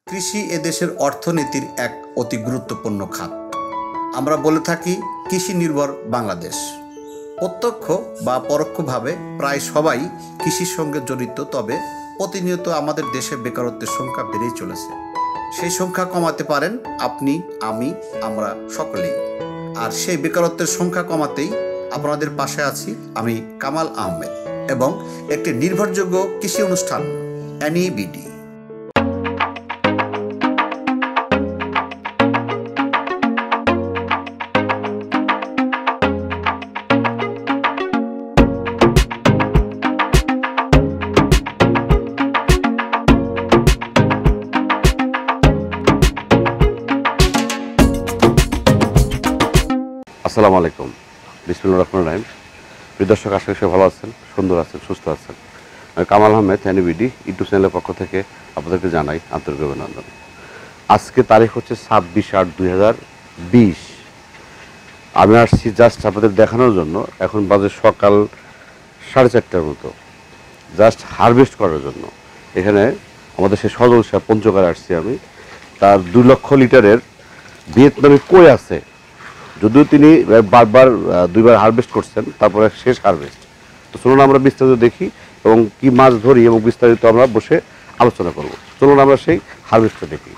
কৃষি এদেশের অর্থনীতির এক অতি গুরুত্বপূর্ণ খাত। আমরা বলে থাকি কৃষি নির্ভর বাংলাদেশ। প্রত্যক্ষ বা পরোক্ষভাবে প্রায় সবাই কৃষির সঙ্গে জড়িত, তবে প্রতিনিয়ত আমাদের দেশে বেকারত্বের সংখ্যা বেড়েই চলেছে। সেই সংখ্যা কমাতে পারেন আপনি, আমি, আমরা সকলেই। আর সেই বেকারত্বের সংখ্যা কমাতেই আপনাদের পাশে আছি আমি কামাল আহমেদ এবং একটি নির্ভরযোগ্য কৃষি অনুষ্ঠান NEBD। আসসালামু আলাইকুম, বিসমিল্লাহির রহমানির রহিম। প্রিয় দর্শক, আশা করি ভালো আছেন, সুন্দর আছেন, সুস্থ আছেন। আমি কামাল আহমেদ NEBD ইউটিউব চ্যানেলের পক্ষ থেকে আপনাদেরকে জানাই আন্তরিক অভিনন্দন। আজকে তারিখ হচ্ছে 26/8/2020। আমি আসছি জাস্ট আপনাদের দেখানোর জন্য। এখন বাজে সকাল 4:30টার মতো, জাস্ট হারভেস্ট করার জন্য। এখানে আমাদের সেই সজল সাহেব পঞ্চগড়ে আসছি আমি। তার 2 লক্ষ লিটারের ভিয়েতনামি কই আছে, যদিও তিনি বারবার 2বার হারভেস্ট করছেন, তারপরে শেষ হারভেস্ট। তো চলুন আমরা বিস্তারিত দেখি এবং কি মাছ ধরি এবং বিস্তারিত আমরা বসে আলোচনা করব। চলুন আমরা সেই হারভেস্টটা দেখি।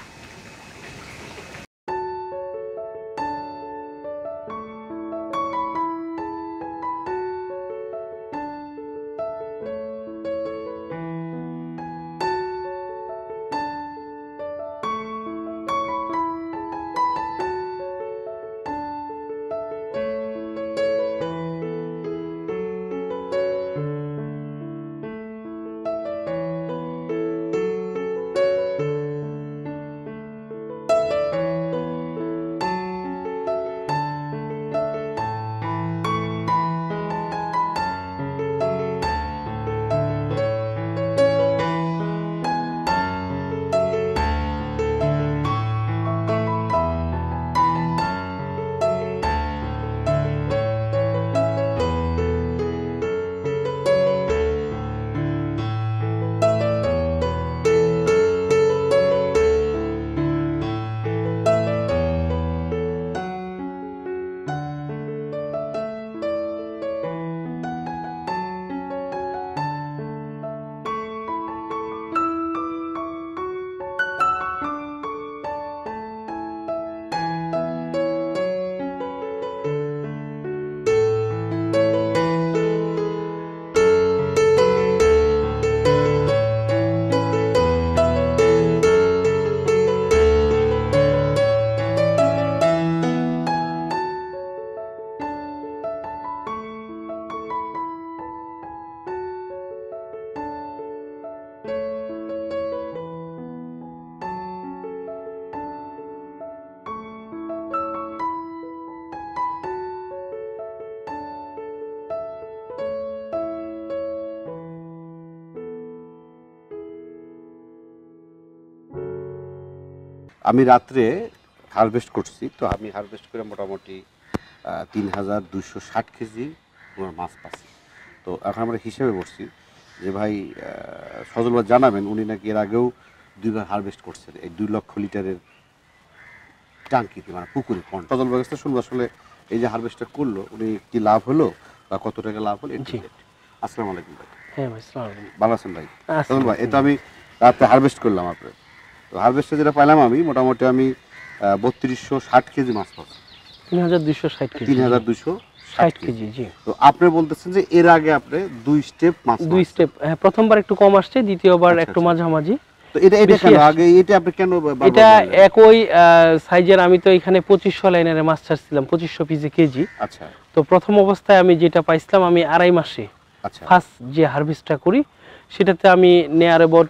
আমি রাত্রে হারভেস্ট করছি, তো আমি হারভেস্ট করে মোটামুটি 3260 কেজি তোমার মাছ পাচ্ছি। তো এখন আমরা হিসেবে বসছি যে ভাই সজলবার জানাবেন, উনি নাকি এর আগেও 2বার হারভেস্ট করছেন এই 2 লক্ষ লিটারের টাঙ্কিতে, মানে পুকুরে পন্ড। সজলবার কাছে শুনবো আসলে এই যে হারভেস্টটা করলো উনি কি লাভ হলো বা কত টাকা লাভ হলো। আসসালামু আলাইকুম ভাই। হ্যাঁ ভাই, আসসালামু আলাইকুম। ভালো আছেন ভাই? সজল ভাই, এটা আমি রাত্রে হারভেস্ট করলাম আপনার। তো হারভেস্টে যেটা পাইলাম আমি মোটামুটি আমি 3260 কেজি মাছ পাচ্ছি। 3260 কেজি। 3260 কেজি, জি। তো আপনি বলতেছেন যে এর আগে আপনি 2 স্টেপ মাছ, 2 স্টেপ, হ্যাঁ, প্রথমবার একটু কম আসছে, দ্বিতীয়বার একটু মাঝামাঝি। তো এটা কেন আগে এটা আপনি কেন এটা একই সাইজের? আমি তো এখানে 2500 লাইনের মাছ ছাড়ছিলাম, 2500 পিসে কেজি। আচ্ছা। তো প্রথম অবস্থায় আমি যেটা পাইছিলাম, আমি 2.5 মাসে ফার্স্ট যে হারভেস্টটা করি সেটাতে আমি নেয়ার অ্যাবাউট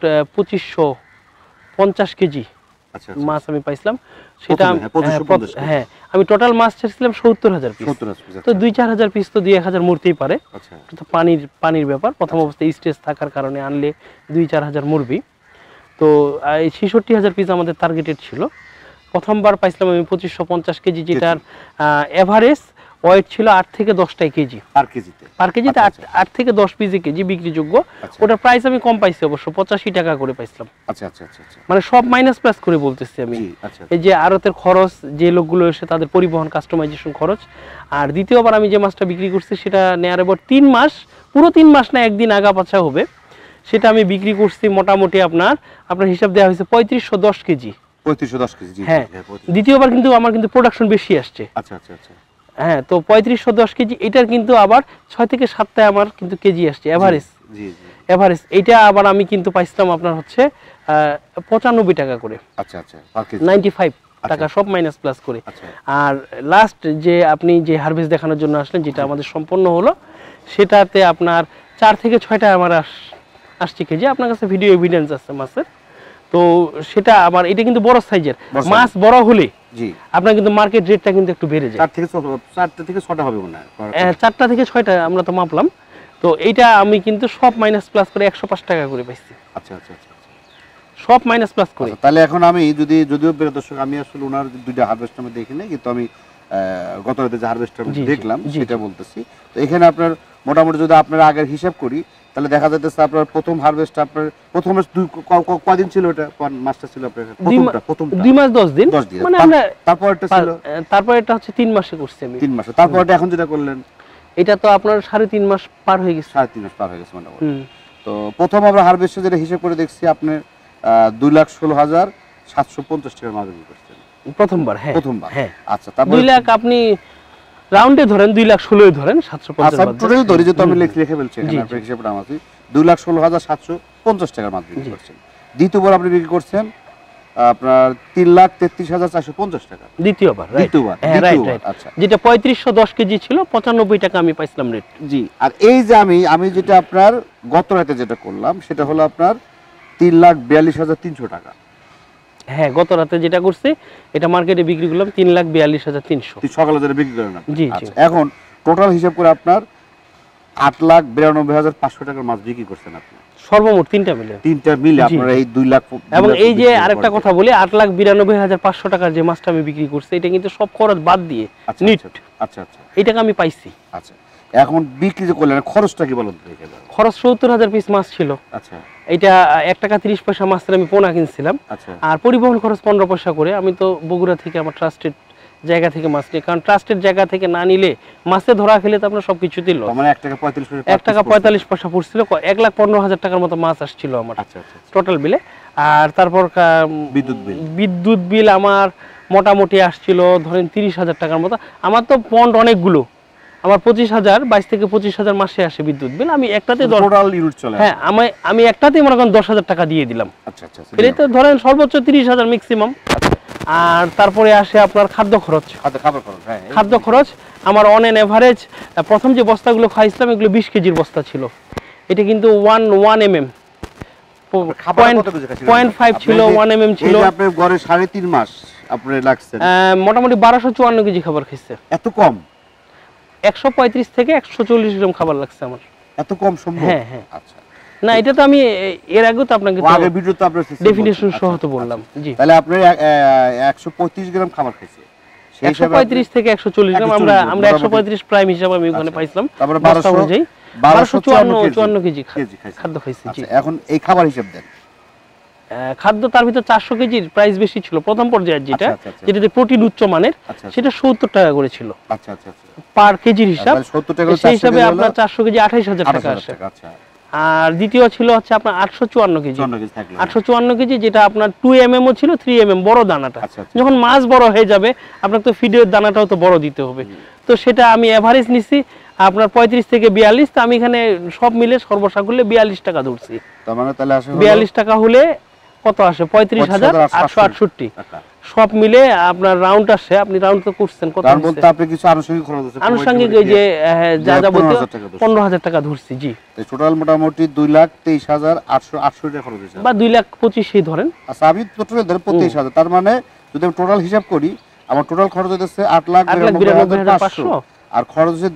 2550 কেজি মাছ আমি পাইছিলাম। সেটা হ্যাঁ, আমি টোটাল মাছ ছাড়ছিলাম 70,000 পিস। তো 2-4 পিস তো 2-1000 মরতেই পারে, তো পানির ব্যাপার। প্রথম অবস্থায় স্টেজ থাকার কারণে আনলে 2-4 মরবি। তো এই 66,000 পিস আমাদের টার্গেটেড ছিল। প্রথমবার পাইছিলাম আমি 2550 কেজি, যেটার এভারেজ ওয়েট ছিল 8 থেকে 10 কেজি পার কেজিতে। পার কেজিতে 8 থেকে 10 পিজি কেজি বিক্রিযোগ্য। ওটার প্রাইস আমি কম পাইছি অবশ্য, 85 টাকা করে পাইছিলাম। আচ্ছা আচ্ছা আচ্ছা আচ্ছা। মানে সব মাইনাস প্লাস করে বলতেছি আমি। এই যে আড়তের খরচ, যে লোকগুলো এসে তাদের পরিবহন, কাস্টমাইজেশন খরচ। আর দ্বিতীয়বার আমি যে মাছটা বিক্রি করছি সেটা নেয়ার পর 3 মাস, পুরো 3 মাস না, একদিন আগা পাছা হবে, সেটা আমি বিক্রি করছি মোটামুটি আপনার হিসাব দেওয়া হয়েছে 3510 কেজি। 3510 কেজি। হ্যাঁ, দ্বিতীয়বার কিন্তু আমার কিন্তু প্রোডাকশন বেশি আসছে। আচ্ছা আচ্ছা আচ্ছা। হ্যাঁ, তো 3510 কেজি, এটার কিন্তু আবার 6 থেকে 7টায় আমার কিন্তু কেজি আসছে এভারেজ। জি জি। এভারেজ এটা আবার আমি কিন্তু পাইছিলাম আপনার হচ্ছে 95 টাকা করে। আচ্ছা আচ্ছা, পার কেজি 95 টাকা, সব মাইনাস প্লাস করে। আর লাস্ট যে আপনি যে হারভেস্ট দেখানোর জন্য আসলেন, যেটা আমাদের সম্পন্ন হলো, সেটাতে আপনার 4 থেকে 6টা আমার আসছে কেজি। আপনার কাছে ভিডিও এভিডেন্স আছে মাছের, তো সেটা আমার, এটা কিন্তু বড় সাইজের মাছ। বড় হলে জি আপনার কিন্তু মার্কেট রেটটা কিন্তু একটু বেড়ে যায়। 4 থেকে 6টা হবে মনে হয়। 4টা থেকে 6টা আমরা তো মাপলাম। তো এইটা আমি কিন্তু সব মাইনাস প্লাস করে 105 টাকা করে পাইছি। আচ্ছা আচ্ছা আচ্ছা, সব মাইনাস প্লাস করে। তাহলে এখন আমি যদিও প্রিয় দর্শক, আমি আসলে ওনার দুইটা হারভেস্ট আমি দেখি না, কিন্তু আমি গত রাতে যে হারভেস্ট দেখলাম সেটা বলতেছি। তো এখানে আপনার মোটামুটি যদি আপনার আগের হিসাব করি, তাহলে দেখা যাচ্ছে আপনার প্রথম হারভেস্ট, আপনার প্রথম কদিন ছিল ওটা, মাসটা ছিল আপনার প্রথম 2 মাস 10 দিন। মানে আমরা তারপরটা ছিল, তারপরটা হচ্ছে 3 মাসে করছি আমি। 3 মাসে। তারপরটা এখন যেটা করলেন, এটা তো আপনার 3.5 মাস পার হয়ে গেছে। 3.5 মাস পার হয়ে গেছে মোটামুটি। তো প্রথম আমরা হারভেস্টে যেটা হিসাব করে দেখছি, আপনি 2,16,750 টাকার মাছ বিক্রি করছেন প্রথমবার। হ্যাঁ, প্রথমবার। হ্যাঁ। আচ্ছা, তারপর 2 লাখ আপনি রাউন্ডে ধরেন, 2,16,000 ধরেন, 750 আচ্ছা টোটাল ধরি, যেহেতু আমি লিখে ফেলছি এখানে, আপনার হিসাবটা আমাদের 2,16,750 টাকার মাছ বিক্রি করছেন। দ্বিতীয়বার আপনি বিক্রি করছেন আপনার 3,33,450 টাকা। দ্বিতীয়বার। আচ্ছা, যেটা 3510 কেজি ছিল, 95 টাকা আমি পাইছিলাম রেট। জি। আর এই যে আমি যেটা আপনার গত রাতে যেটা করলাম, সেটা হলো আপনার 3,42,300 টাকা। হ্যাঁ, গত রাতে যেটা করছি, এটা মার্কেটে বিক্রি করলাম 3,42,300। সকালে যেটা বিক্রি করেন আপনি। জি জি। এখন টোটাল হিসাব করে আপনার 8,92,500 টাকার মাছ বিক্রি করছেন আপনি সর্বমোট তিনটা মিলে আপনার এই 2 লাখ। এবং এই যে আরেকটা কথা বলি, 8,92,500 টাকার যে মাছটা আমি বিক্রি করছি, এটা কিন্তু সব খরচ বাদ দিয়ে নিট। আচ্ছা আচ্ছা, এই টাকা আমি পাইছি। আচ্ছা, এখন বিক্রি যে করলেন, খরচটা কি বলুন তো? খরচ 70,000 পিস মাছ ছিল। আচ্ছা, এটা 1 টাকা 30 পয়সা মাছটা আমি পোনা কিনছিলাম। আচ্ছা। আর পরিবহন খরচ 15 পয়সা করে। আমি তো বগুড়া থেকে আমার ট্রাস্টেড জায়গা থেকে মাছ নিই, কারণ ট্রাস্টেড জায়গা থেকে না নিলে মাছে ধরা খেলে তো আপনার সবকিছুতেই লস। মানে 1 টাকা 45 পয়সা, 1 টাকা 45 পয়সা পড়ছিল। 1,15,000 টাকার মতো মাছ আসছিল আমার। আচ্ছা আচ্ছা, টোটাল বিলে। আর তারপর বিদ্যুৎ বিল আমার মোটামুটি আসছিল ধরেন 30,000 টাকার মতো। আমার তো পন্ড অনেকগুলো, আমার 25,000, 22 থেকে 25,000 মাসে আসে বিদ্যুৎ বিল। আমি একটাতে টোটাল ইউনিট চলে। হ্যাঁ, আমি একটাতে মনে করেন 10,000 টাকা দিয়ে দিলাম। আচ্ছা আচ্ছা, এটা তো ধরেন সর্বোচ্চ 30,000 ম্যাক্সিমাম। আর তারপরে আসে আপনার খাদ্য খরচ। খাদ্য খরচ আমার অন এন এভারেজ, প্রথম যে বস্তাগুলো খাইছিলাম এগুলো 20 কেজির বস্তা ছিল। এটা কিন্তু 1 mm 0.5 ছিল, 1 mm ছিল। আপনার ঘরে 3.5 মাস আপনার লাগছে মোটামুটি 1254 কেজি খাবার খাইছে। এত কম? 135 থেকে 140 গ্রাম খাবার লাগছে আমার। এত কম সম্ভব? হ্যাঁ হ্যাঁ। আচ্ছা, না এটা তো আমি এর আগেও তো আপনাকে আগের ভিডিওতে আপনার ডেফিনিশন সহ তো বললাম। জি, তাহলে আপনি 135 গ্রাম খাবার খাইছে। 135 থেকে 140 গ্রাম। আমরা 135 প্রাইম হিসাবে আমি ওখানে পাইছিলাম। তারপরে 1254 কেজি খাদ্য খাইছি। জি, এখন এই খাবার হিসাব দেন। খাদ্য তার ভিতর 400 কেজির প্রাইস বেশি ছিল প্রথম পর্যায়ে, যেটাতে প্রোটিন উচ্চ মানের, সেটা 70 টাকা করে ছিল। আচ্ছা আচ্ছা, পার কেজির হিসাব। 70 টাকা সেই হিসাবে আপনার 400 কেজি 28,000 টাকা আসে। আচ্ছা। আর দ্বিতীয় ছিল হচ্ছে আপনার 854 কেজি। 854 কেজি, যেটা আপনার 2 mm ও ছিল, 3 mm বড় দানাটা। যখন মাছ বড় হয়ে যাবে আপনার তো ফিডের দানাটাও তো বড় দিতে হবে। তো সেটা আমি এভারেজ নিছি আপনার 35 থেকে 42। তো আমি এখানে সব মিলে সর্বসাকুল্যে 42 টাকা ধরছি। তার মানে তাহলে আসে 42 টাকা হলে কত আসে? 35,868। সব মিলে আপনার রাউন্ড আসে। আপনি রাউন্ড তো করছেন কত? তার বলতে আপনি কিছু আনুষঙ্গিক খরচ আছে, আনুষঙ্গিক এই যে যা যাবতীয় 15,000 টাকা ধরছি। জি, টোটাল মোটামুটি 2,23,868 টাকা খরচ হয়েছে, বা 2,25,000 ধরেন। আচ্ছা, আমি টোটাল ধরে 25,000। তার মানে যদি আমি টোটাল হিসাব করি, আমার টোটাল খরচ হচ্ছে 8,92,500, আর খরচ হচ্ছে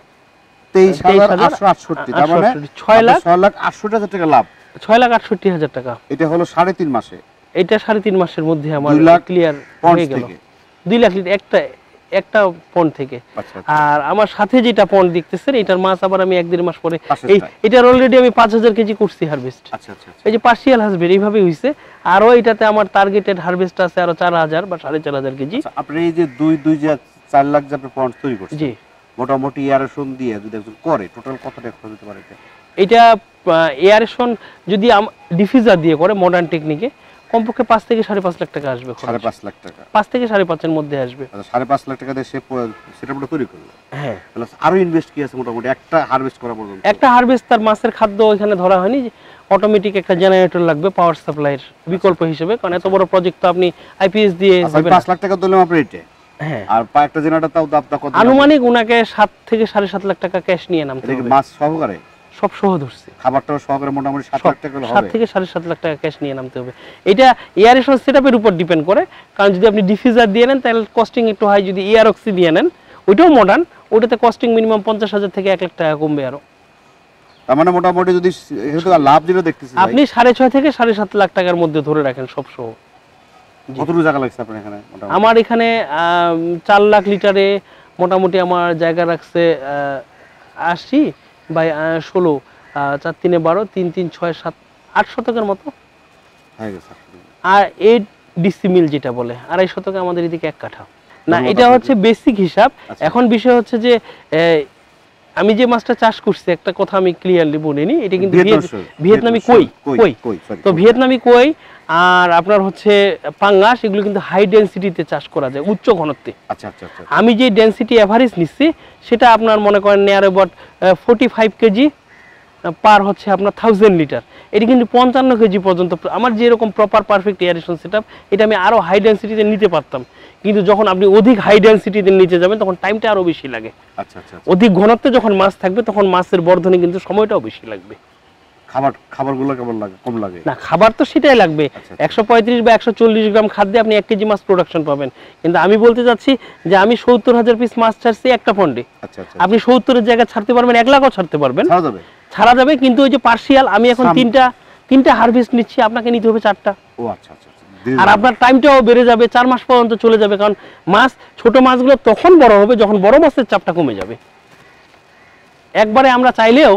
2,23,868। তার মানে 6,68,000 টাকা লাভ। 6,68,000 টাকা। এটা হলো 3.5 মাসে। এটা 3.5 মাসের মধ্যে আমার ক্লিয়ার হয়ে গেল। 2 লাখ লিটার একটা পন্ড থেকে। আর আমার সাথে যেটা পন্ড দেখতেছেন এটার মাছ আবার আমি 1-1.5 মাস পরে এটার অলরেডি আমি 5000 কেজি করছি হারভেস্ট। এই যে পার্সিয়াল হারভেস্ট এইভাবে হইছে। আরো এটাতে আমার টার্গেটেড হারভেস্ট আছে আরো 4000 বা 4500 কেজি। আপনি এই যে 4 লাখ যে আপনি পন্ড তৈরি করছেন, জি, মোটামুটি এয়ারেশন দিয়ে যদি একজন করে টোটাল কত টাকা খরচ হতে পারে? এটা এয়ারেশন যদি ডিফিউজার দিয়ে করে মডার্ন টেকনিকে কমপক্ষে 5 থেকে 5.5 লাখ টাকা আসবে। 5.5 লাখ টাকা, 5 থেকে 5.5 এর মধ্যে আসবে। 5.5 লাখ টাকা দিয়ে সেটআপটা তৈরি করলো। হ্যাঁ, প্লাস আরো ইনভেস্ট কি আছে মোটামুটি একটা হারভেস্ট করা পর্যন্ত? একটা হারভেস্ট তার মাছের খাদ্য এখানে ধরা হয়নি, অটোমেটিক একটা জেনারেটর লাগবে পাওয়ার সাপ্লাইয়ের বিকল্প হিসেবে, কারণ এত বড় প্রজেক্ট তো আপনি আইপিএস দিয়ে 5 লাখ টাকা দিলাম আপনি এটা। হ্যাঁ, আর একটা জেনারেটর তাও দাম কত? আনুমানিক উনাকে 7 থেকে 7.5 লাখ টাকা ক্যাশ নিয়ে নামতে হবে। মাছ সহকারে সব সহ ধরছে, খাবারটা সহকারে মোটামুটি 7 লাখ টাকা হবে। 7 থেকে 7.5 লাখ টাকা ক্যাশ নিয়ে নামতে হবে। এটা এয়ারেশন সেটআপের উপর ডিপেন্ড করে, কারণ যদি আপনি ডিফিউজার দিয়ে নেন তাহলে কস্টিং একটু হাই, যদি এয়ারঅক্সি দিয়ে নেন ওইটাও মডার্ন, ওটাতে কস্টিং মিনিমাম 50,000 থেকে 1 লাখ টাকা কমবে আরো। তার মানে মোটামুটি যদি এটাতে লাভ যেটা দেখতেছি আপনি 6.5 থেকে 7.5 লাখ টাকার মধ্যে ধরে রাখেন সব সহ। কতটুকু জায়গা লাগছে আপনার এখানে? আমার এখানে 4 লাখ লিটারে মোটামুটি আমার জায়গা রাখছে 80 বাই 16, 4 3 12, 3 3 6 7 8 শতকের মতো হয়ে গেছে। আর 8 ডিসিমিল যেটা বলে 2.5 শতকে আমাদের এদিকে 1 কাঠা না, এটা হচ্ছে বেসিক হিসাব। এখন বিষয় হচ্ছে যে আমি যে মাছটা চাষ করছি একটা কথা আমি ক্লিয়ারলি বলিনি, এটা কিন্তু ভিয়েতনামি কই, তো ভিয়েতনামি কই আর আপনার হচ্ছে পাঙ্গাস, এগুলো কিন্তু হাই ডেনসিটিতে চাষ করা যায়, উচ্চ ঘনত্বে। আমি যে ডেনসিটি এভারেজ নিচ্ছি সেটা আপনার মনে করেন নিয়ার অ্যাবাউট 45 কেজি পার হচ্ছে আপনার 1000 লিটার। এটা কিন্তু 55 কেজি পর্যন্ত আমার যেরকম প্রপার পারফেক্ট এয়ারেশন সেটআপ, এটা আমি আরো হাই ডেনসিটিতে নিতে পারতাম, কিন্তু যখন আপনি অধিক হাই ডেনসিটিতে নিতে যাবেন তখন টাইমটা আরো বেশি লাগে। অধিক ঘনত্বে যখন মাছ থাকবে তখন মাছের বর্ধনে কিন্তু সময়টাও বেশি লাগবে। খাবারগুলো কেমন লাগে? কম লাগে না, খাবার তো সেটাই লাগবে। 135 বা 140 গ্রাম খাদ্যে আপনি 1 কেজি মাছ প্রোডাকশন পাবেন, কিন্তু আমি বলতে চাচ্ছি যে আমি 70,000 পিস মাছ ছাড়ছি একটা পন্ডে। আপনি 70-এর জায়গায় ছাড়তে পারবেন, 1 লাখও ছাড়তে পারবেন, ছাড়া যাবে। কিন্তু ওই যে পার্সিয়াল আমি এখন তিনটা হারভেস্ট নিচ্ছি, আপনাকে নিতে হবে 4টা। ও আচ্ছা আচ্ছা, আর আপনার টাইমটাও বেড়ে যাবে, 4 মাস পর্যন্ত চলে যাবে, কারণ মাছ ছোট মাছগুলো তখন বড় হবে যখন বড় মাছের চাপটা কমে যাবে। একবারে আমরা চাইলেও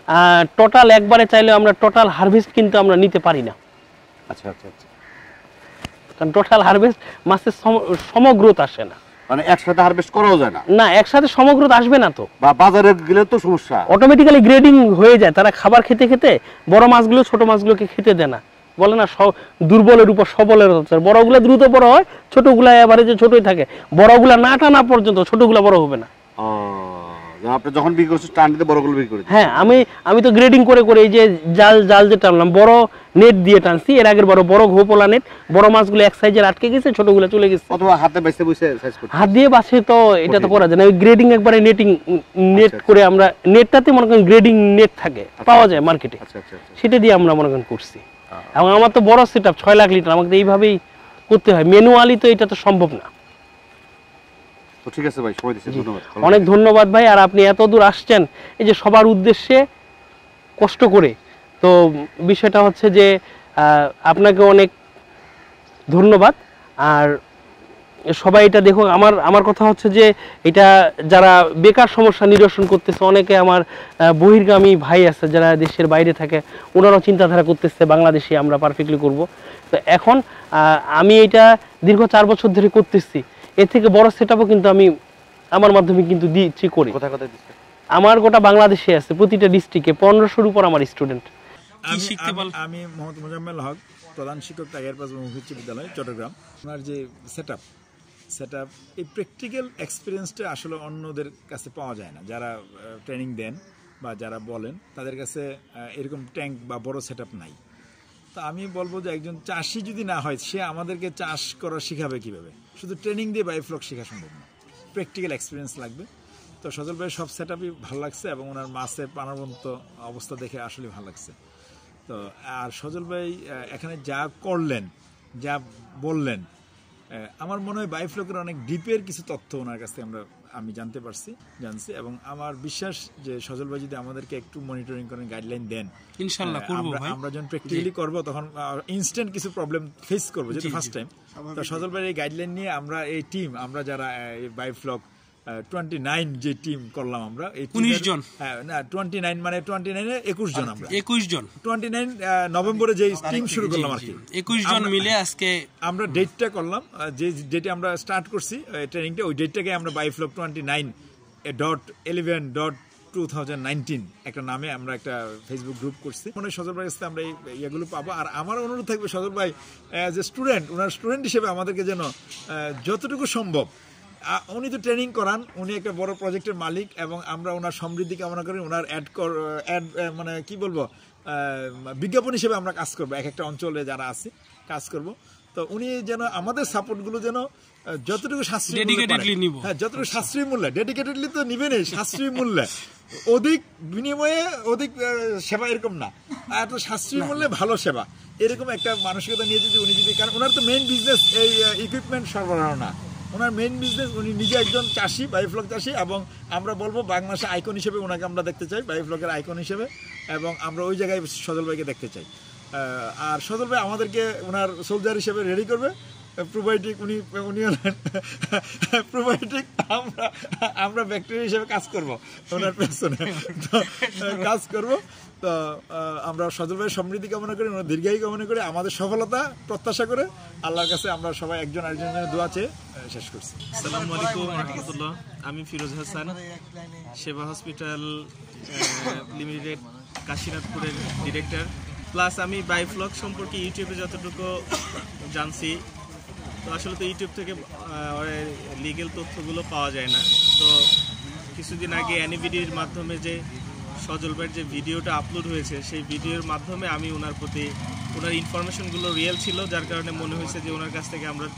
আমরা টোটাল হারভেস্ট কিন্তু আমরা নিতে পারি না। আচ্ছা আচ্ছা আচ্ছা, কারণ টোটাল হারভেস্ট মাছের সমগ্রত আসে না, মানে একসাথে হারভেস্ট করাও যায় না। না, একসাথে সমগ্রত আসবে না, তো বা বাজারে গেলে তো সমস্যা, অটোমেটিক্যালি গ্রেডিং হয়ে যায়। তারা খাবার খেতে খেতে বড় মাছগুলো ছোট মাছগুলোকে খেতে দেয় না, বলে না দুর্বলের উপর সবলের অত্যাচার। বড়গুলা দ্রুত বড় হয়, ছোটগুলা এভারেজে ছোটই থাকে। বড়গুলা না টানা পর্যন্ত ছোটগুলা বড় হবে না। আপনি যখন বিক্রি করছেন টানতে বড়গুলো বিক্রি করেন? হ্যাঁ, আমি তো গ্রেডিং করে এই যে জাল যে টানলাম বড় নেট দিয়ে টানছি, এর আগের বড় ঘোপলা নেট, বড় মাছগুলো এক সাইজে আটকে গেছে, ছোটগুলো চলে গেছে। অথবা হাতে বসে সাইজ করতে, হাত দিয়ে বাছে তো এটা তো করা যায় না। ওই গ্রেডিং একবারে নেট করে আমরা, নেটটাতে মনে করেন গ্রেডিং নেট থাকে, পাওয়া যায় মার্কেটে, সেটা দিয়ে আমরা মনে করেন করছি। এবং আমার তো বড় সেটআপ 6 লাখ লিটার, আমাকে এইভাবেই করতে হয়, ম্যানুয়ালি তো এটা তো সম্ভব না। তো ঠিক আছে ভাই, সময় দিয়েছেন, ধন্যবাদ। অনেক ধন্যবাদ ভাই। আর আপনি এত দূর আসছেন এই যে সবার উদ্দেশ্যে কষ্ট করে, তো বিষয়টা হচ্ছে যে আপনাকে অনেক ধন্যবাদ। আর সবাই এটা দেখো, আমার কথা হচ্ছে যে এটা যারা বেকার সমস্যা নিরসন করতেছে, অনেকে আমার বহির্গামী ভাই আছে যারা দেশের বাইরে থাকে, ওনারাও চিন্তাধারা করতেছে বাংলাদেশে আমরা পারফেক্টলি করব। তো এখন আমি এটা দীর্ঘ 4 বছর ধরে করতেছি, এর থেকে বড় সেটআপও কিন্তু আমি আমার মাধ্যমে কিন্তু দিচ্ছি করি। কোথায় আমার গোটা বাংলাদেশে আছে, প্রতিটা ডিস্ট্রিক্টে 1500-র উপর আমার স্টুডেন্ট। আমি মোহাম্মদ মোজাম্মেল হক, প্রধান শিক্ষক টাইগার পাস উচ্চ বিদ্যালয় চট্টগ্রাম। আমার যে সেটআপ এই প্র্যাকটিক্যাল এক্সপিরিয়েন্সটা আসলে অন্যদের কাছে পাওয়া যায় না। যারা ট্রেনিং দেন বা যারা বলেন তাদের কাছে এরকম ট্যাঙ্ক বা বড় সেটআপ নাই। তো আমি বলবো যে একজন চাষি যদি না হয়, সে আমাদেরকে চাষ করা শিখাবে কিভাবে? শুধু ট্রেনিং দিয়ে বায়োফ্লক শেখা সম্ভব না, প্র্যাকটিক্যাল এক্সপিরিয়েন্স লাগবে। তো সজল ভাইয়ের সব সেটআপই ভালো লাগছে এবং ওনার মাছের প্রাণবন্ত অবস্থা দেখে আসলে ভালো লাগছে। তো আর সজল ভাই এখানে যা করলেন, যা বললেন, আমার মনে হয় বায়োফ্লকের অনেক ডিপের কিছু তথ্য ওনার কাছ থেকে আমরা আমি জানছি এবং আমার বিশ্বাস যে সজল ভাই যদি আমাদেরকে একটু মনিটরিং করেন, গাইডলাইন দেন, ইনশাআল্লাহ করব ভাই। আমরা যখন প্র্যাকটিক্যালি করব তখন ইনস্ট্যান্ট কিছু প্রবলেম ফেস করব, যেটা ফার্স্ট টাইম। তো সজল ভাইয়ের এই গাইডলাইন নিয়ে আমরা এই টিম, আমরা যারা বায়োফ্লক 29 যে টিম করলাম আমরা, এই 19 জন, না 29 মানে 29 এ 21 জন, আমরা 21 জন 29 নভেম্বরে যে টিম শুরু করলাম আর কি, 21 জন মিলে আজকে আমরা ডেটটা করলাম, যে ডেটে আমরা স্টার্ট করছি ট্রেনিংটা, ওই ডেটটাকে আমরা বায়োফ্লক 29.11.2019 একটা নামে আমরা একটা ফেসবুক গ্রুপ করছি। মনে হয় সজল ভাইয়ের কাছে আমরা ইয়েগুলো পাবো। আর আমার অনুরোধ থাকবে সজল ভাই অ্যাজ এ স্টুডেন্ট, ওনার স্টুডেন্ট হিসেবে আমাদেরকে যেন যতটুকু সম্ভব, উনি তো ট্রেনিং করান, উনি একটা বড় প্রজেক্টের মালিক এবং আমরা ওনার সমৃদ্ধি কামনা করি। ওনার অ্যাড মানে কি বলবো, বিজ্ঞাপন হিসেবে আমরা কাজ করবো, এক একটা অঞ্চলে যারা আছে কাজ করব। তো উনি যেন আমাদের সাপোর্টগুলো যেন যতটুকু সাশ্রয়ী মূল্যে, হ্যাঁ যতটুকু সাশ্রয়ী মূল্যে, ডেডিকেটেডলি তো নিবেনই, সাশ্রয়ী মূল্যে, অধিক বিনিময়ে অধিক সেবা এরকম না, এত সাশ্রয়ী মূল্যে ভালো সেবা, এরকম একটা মানসিকতা নিয়ে যদি উনি কারণ ওনার তো মেইন বিজনেস এই ইকুইপমেন্ট সরবরাহ না, ওনার মেইন বিজনেস, উনি নিজে একজন চাষি, বায়োফ্লক চাষি, এবং আমরা বলবো বাংলাদেশের আইকন হিসেবে ওনাকে আমরা দেখতে চাই, বায়োফ্লকের আইকন হিসেবে, এবং আমরা ওই জায়গায় সজল ভাইকে দেখতে চাই। আর সজল ভাই আমাদেরকে ওনার সোলজার হিসেবে রেডি করবে, প্রোবায়োটিক উনি হলেন প্রোবায়োটিক, আমরা ব্যাকটেরিয়া হিসেবে কাজ করব ওনার পেছনে, কাজ করব। তো আমরা সজল ভাইয়ের সমৃদ্ধি কামনা করি, ওনার দীর্ঘায়ু কামনা করি, আমাদের সফলতা প্রত্যাশা করে আল্লাহর কাছে আমরা সবাই একজন আরেকজনের দোয়া চেয়ে শেষ করছি। আসসালামু আলাইকুম রাহমাতুল্লাহ। আমি ফিরোজ হাসান, সেবা হসপিটাল লিমিটেড কাশীনাথপুরের ডিরেক্টর, প্লাস আমি বায়োফ্লক সম্পর্কে ইউটিউবে যতটুকু জানছি, তো আসলে তো ইউটিউব থেকে লিগেল তথ্যগুলো পাওয়া যায় না। তো কিছুদিন আগে এনএভিডির মাধ্যমে যে সজল ভাইয়ের যে ভিডিওটা আপলোড হয়েছে, সেই ভিডিওর মাধ্যমে আমি ওনার প্রতি, ওনার ইনফরমেশনগুলো রিয়েল ছিল, যার কারণে মনে হয়েছে যে ওনার কাছ থেকে আমরা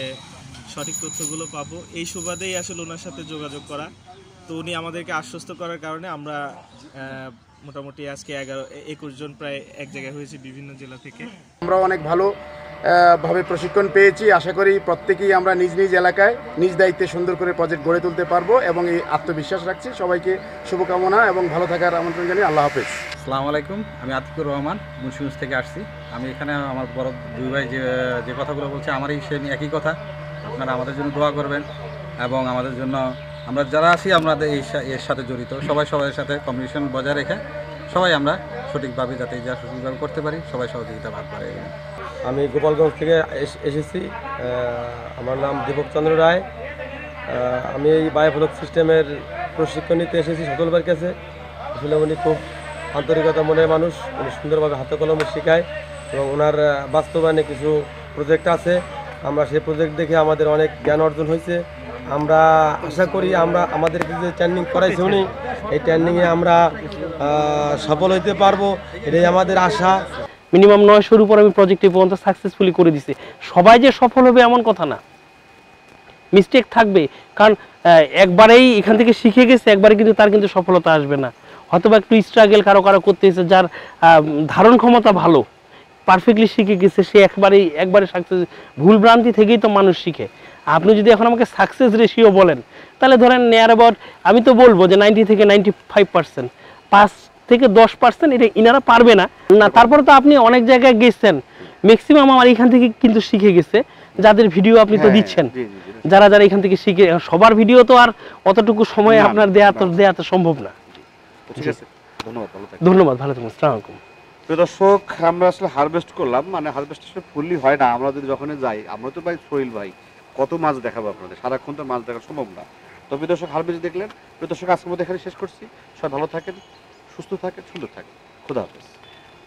সঠিক তথ্যগুলো পাবো। এই সুবাদেই আসলে ওনার সাথে যোগাযোগ করা। তো উনি আমাদেরকে আশ্বস্ত করার কারণে আমরা মোটামুটি আজকে 21 জন প্রায় এক জায়গায় হয়েছে বিভিন্ন জেলা থেকে। আমরা অনেক ভালো ভাবে প্রশিক্ষণ পেয়েছি। আশা করি প্রত্যেকেই আমরা নিজ নিজ এলাকায় নিজ দায়িত্বে সুন্দর করে প্রজেক্ট গড়ে তুলতে পারবো এবং এই আত্মবিশ্বাস রাখছি। সবাইকে শুভকামনা এবং ভালো থাকার আমন্ত্রণ জানিয়ে আল্লাহ হাফেজ। আসসালামু আলাইকুম, আমি আতিকুর রহমান, মুন্সিগঞ্জ থেকে আসছি। আমি এখানে আমার বড় দুই ভাই যে কথাগুলো বলছে, আমারই সেম একই কথা। আপনারা আমাদের জন্য দোয়া করবেন এবং আমাদের জন্য, আমরা যারা আছি আমাদের এর সাথে জড়িত সবার সাথে কমিউনিকেশন বজায় রেখে সবাই আমরা সঠিকভাবে যাতে যা সঠিকভাবে করতে পারি, সবাই সহযোগিতা ভাগ করে। আমি গোপালগঞ্জ থেকে এসেছি। আমার নাম দীপক চন্দ্র রায়। আমি এই বায়োফ্লক সিস্টেমের প্রশিক্ষণ নিতে এসেছি সজল ভাইয়ের কাছে। আসলে উনি খুব আন্তরিকতা মনের মানুষ, উনি সুন্দরভাবে হাতে কলমে শেখায় এবং ওনার বাস্তবায়নে কিছু প্রজেক্ট আছে। আমরা সেই প্রজেক্ট দেখে আমাদের অনেক জ্ঞান অর্জন হয়েছে। আমরা আশা করি আমাদেরকে যে ট্রেনিং করাইছে উনি, এই ট্রেনিংয়ে আমরা সফল হইতে পারবো, এটাই আমাদের আশা। মিনিমাম 900-র উপর আমি প্রজেক্টে পর্যন্ত সাকসেসফুলি করে দিছি। সবাই যে সফল হবে এমন কথা না, মিস্টেক থাকবে, কারণ একবারেই এখান থেকে শিখে গেছে, একবারে কিন্তু তার কিন্তু সফলতা আসবে না। হয়তো বা একটু স্ট্রাগল কারো করতেছে, যার ধারণ ক্ষমতা ভালো, পারফেক্টলি শিখে গেছে, সে একবারে সাকসেস। ভুল ভ্রান্তি থেকেই তো মানুষ শিখে। আপনি যদি এখন আমাকে সাকসেস রেশিও বলেন, তাহলে ধরেন নিয়ার অ্যাবাউট, আমি তো বলবো যে 90 থেকে 95%, 5 থেকে 10% এটা ইনারা পারবে না। তারপরে তো আপনি অনেক জায়গায় গেছেন, ম্যাক্সিমাম আমার এখান থেকে কিন্তু শিখে গেছে, যাদের ভিডিও আপনি তো দিচ্ছেন, যারা এখান থেকে শিখে, সবার ভিডিও তো আর অতটুকু সময় আপনার দেয়া তো সম্ভব না। ঠিক আছে, ধন্যবাদ, ভালো থাকুন, আসসালামু আলাইকুম। প্রিয় দর্শক, আমরা আসলে হারভেস্ট করলাম, মানে হারভেস্ট আসলে ফুললি হয় না। আমরা যদি যখন যাই, আমরা তো ভাই সোহেল ভাই কত মাছ দেখাবো আপনাদের, সারাক্ষণ তো মাছ দেখা সম্ভব না। তো প্রিয় দর্শক, হারভেস্ট দেখলেন। প্রিয় দর্শক, আজকের মধ্যে এখানে শেষ করছি। সবাই ভালো থাকেন, সুস্থ থাকেন, সুন্দর থাকেন। খুদা হাফেজ।